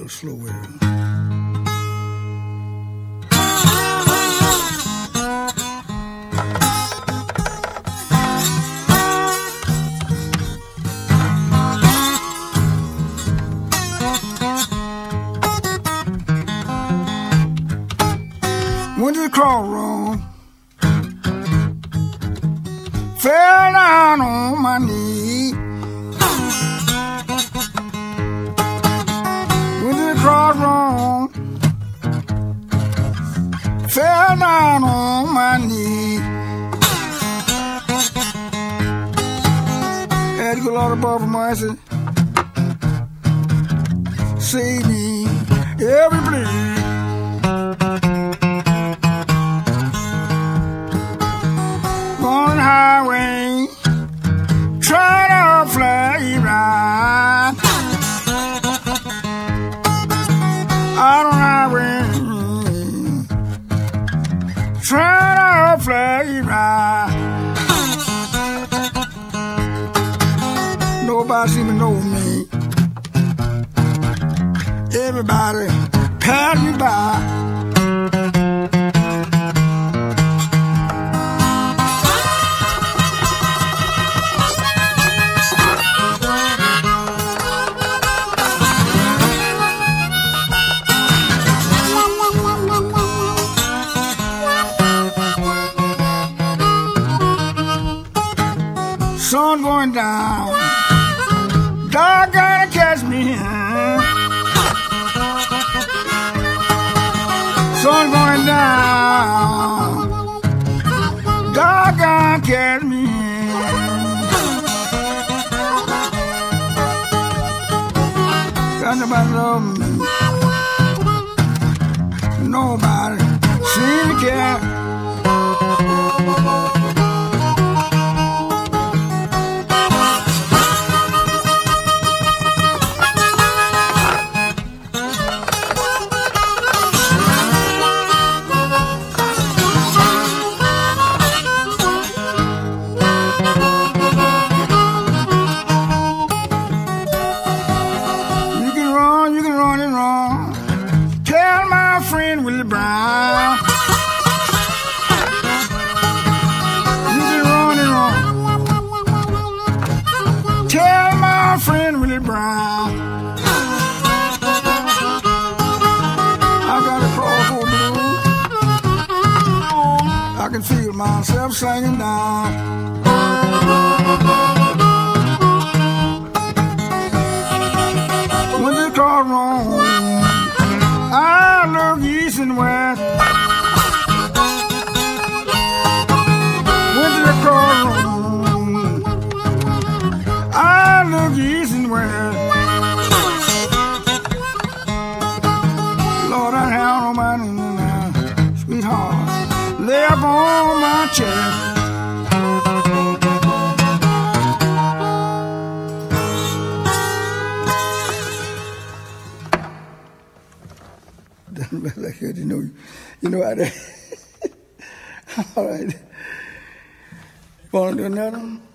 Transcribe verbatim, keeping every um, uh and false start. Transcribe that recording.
little slow with it. Went to the crossroads, fell down on my knee. Went to the crossroads, fell down on my knee. Had to go Lord above mercy, save me every bleed. Highway, try to fly right out on highway, try to fly right. Nobody seem to know me. Everybody pass me by. Sun going down, dark gonna catch me. Sun going down, dark gonna catch me. Got nobody love me, nobody seem to care. Willie Brown, you can run and run. Tell my friend Willie Brown, I got a crossroad blues. I can feel myself singing down. When the crossroads, I look east and west. Went to the crossroads, I look east and west. Lord, I have no money now, sweetheart, lay up on my chest. Like you know, you know how to. All right. Want to do another one?